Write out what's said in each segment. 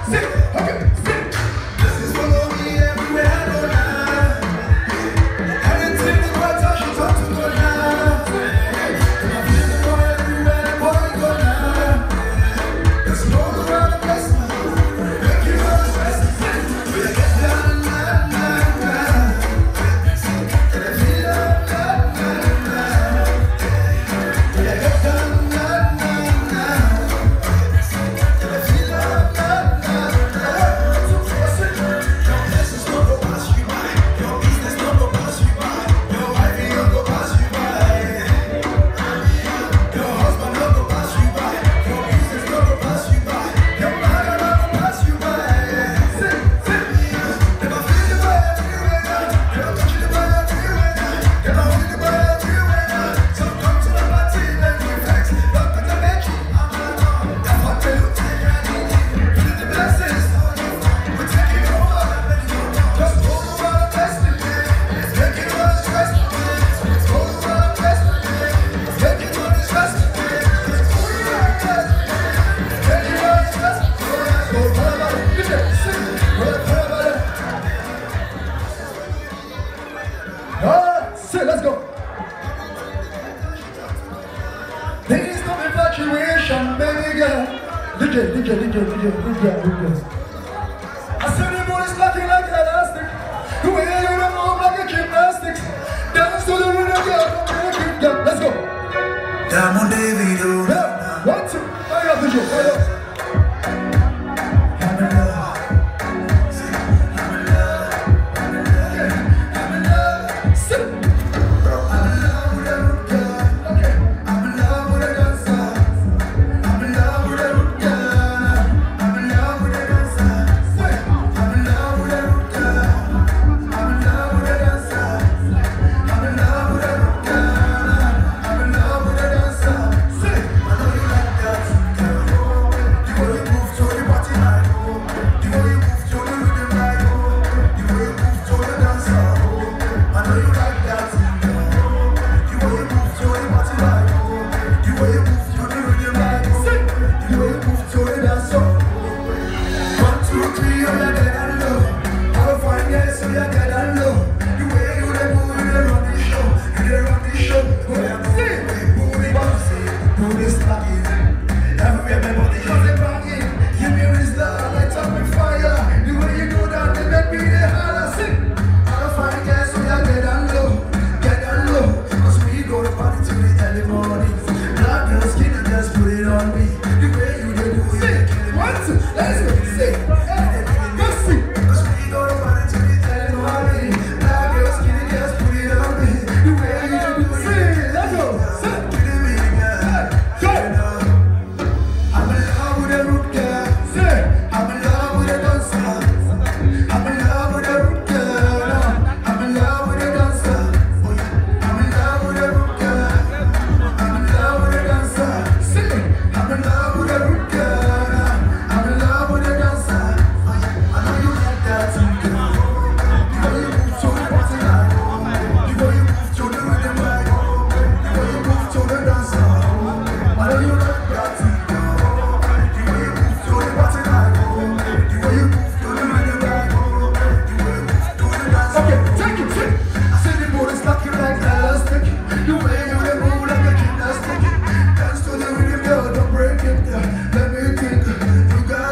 Let's go. There is no infatuation, baby girl. DJ. I said the body's looking like elastic. The way you move like a gymnastics. Dance to the rhythm, girl. Let's go. Diamond David. Yeah. 1, 2. Hurry up, DJ. Hurry up.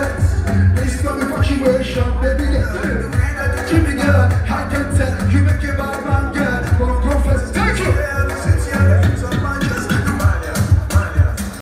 Baby girl, I can tell you make it